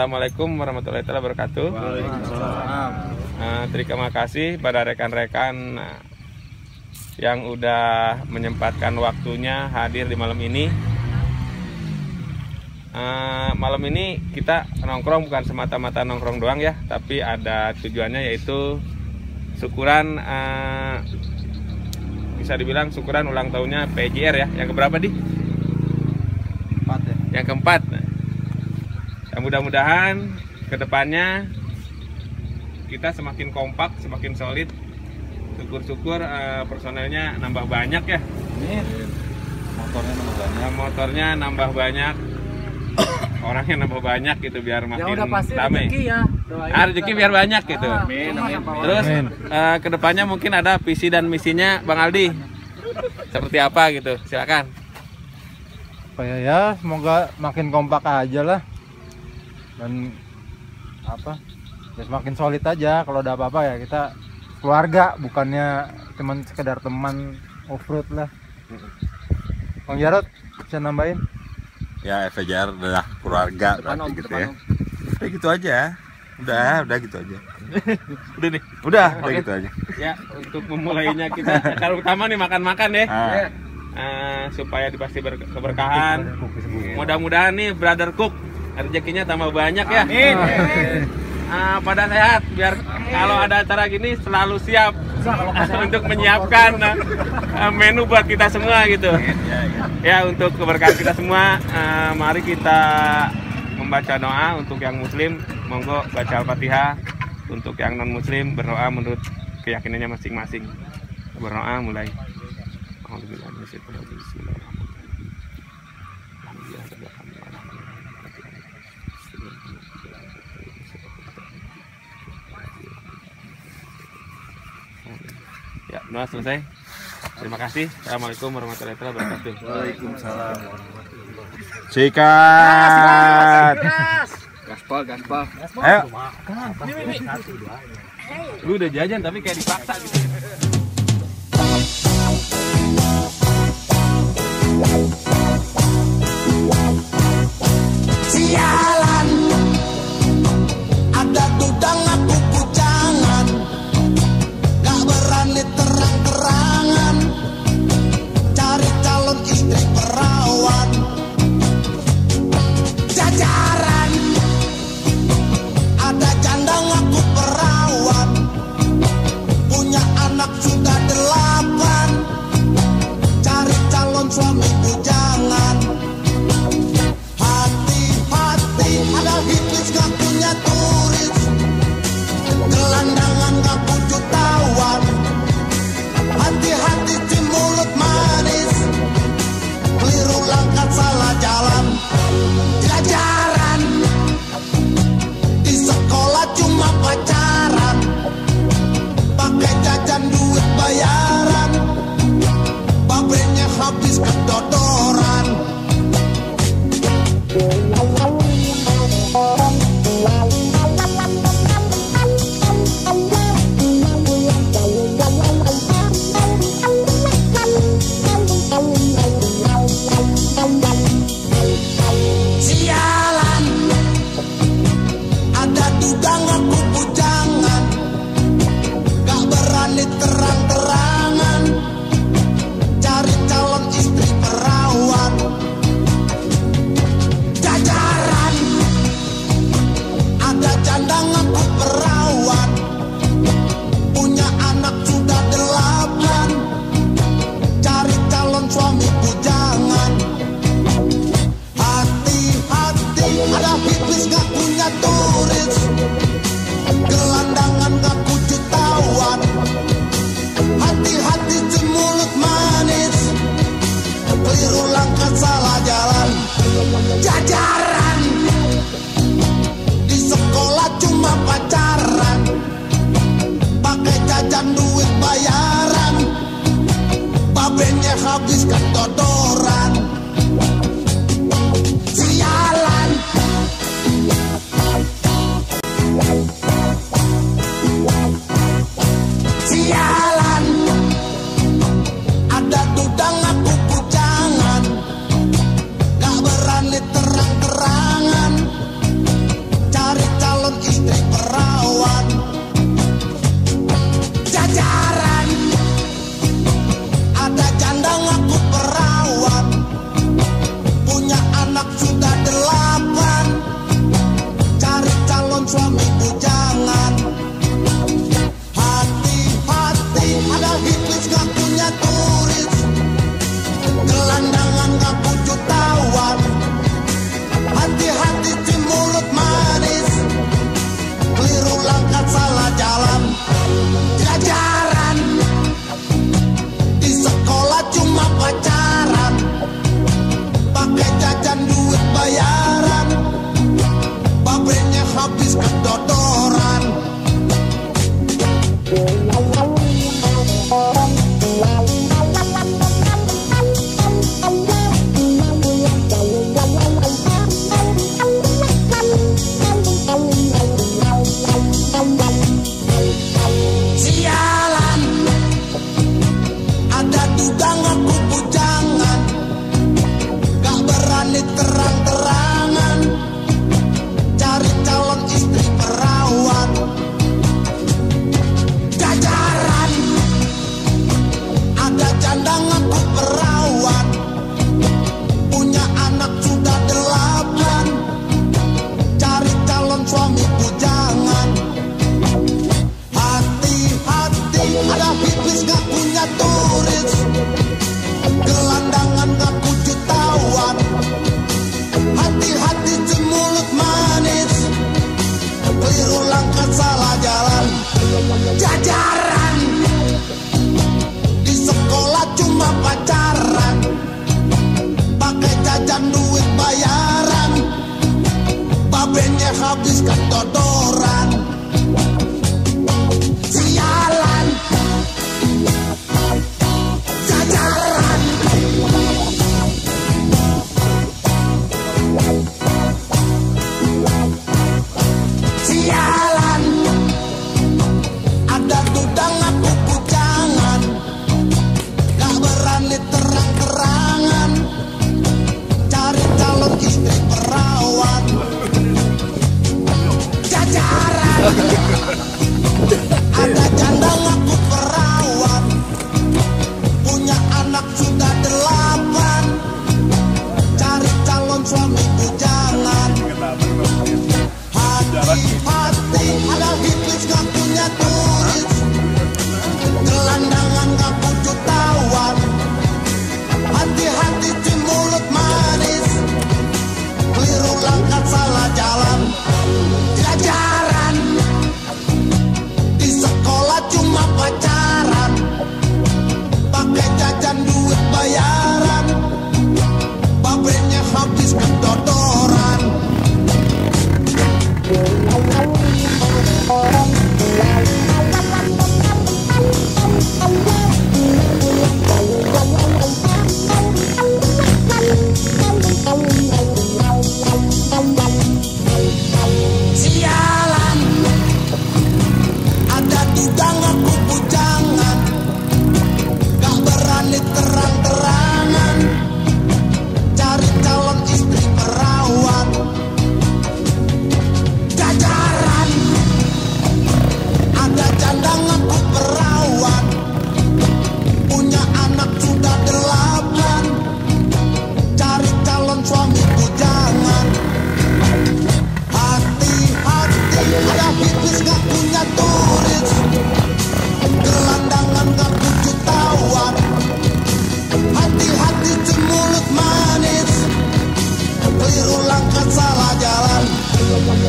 Assalamualaikum warahmatullahi wabarakatuh. Terima kasih pada rekan-rekan yang udah menyempatkan waktunya hadir di malam ini. Malam ini kita nongkrong bukan semata-mata nongkrong doang ya, tapi ada tujuannya yaitu syukuran, bisa dibilang syukuran ulang tahunnya PJR ya, yang keberapa di? Yang keempat. Ya, mudah-mudahan kedepannya kita semakin kompak, semakin solid. Syukur-syukur personelnya nambah banyak ya. Motornya nambah banyak. Orangnya nambah banyak gitu biar makin ramai. Rezeki biar banyak gitu. Terus kedepannya mungkin ada visi dan misinya Bang Aldi. Seperti apa gitu? Silakan. Ya semoga makin kompak aja lah, dan ya semakin solid aja. Kalau ada apa-apa ya kita keluarga, bukannya cuman sekedar teman off-road lah. Bang Jarod bisa nambahin? Ya FJR adalah keluarga berarti gitu ya. Udah gitu aja. Udah gitu aja. Udah gitu aja. Ya, untuk memulainya kita cara utama nih makan-makan ya. Supaya pasti keberkahan. Mudah-mudahan nih Brother Cook rezekinya tambah banyak ya. Amin. Pada sehat biar kalau ada acara gini selalu siap untuk menyiapkan menu buat kita semua gitu. Ya, untuk keberkahan kita semua, mari kita membaca doa. Untuk yang muslim monggo baca Al-Fatihah, untuk yang non muslim berdoa menurut keyakinannya masing-masing. Berdoa mulai. Ya, doa selesai. Terima kasih. Assalamualaikum warahmatullahi wabarakatuh. Waalaikumsalam. Sikat. Gaspol. Ayo. Lu udah jajan tapi kayak dipaksa gitu. Sialan, ada tudang aku pujangan, gak berani terang-terangan, cari calon istri perawan. Jajaran, ada janda ngaku perawan, punya anak sudah 8, cari calon suami bujangan. Hati-hati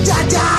jajah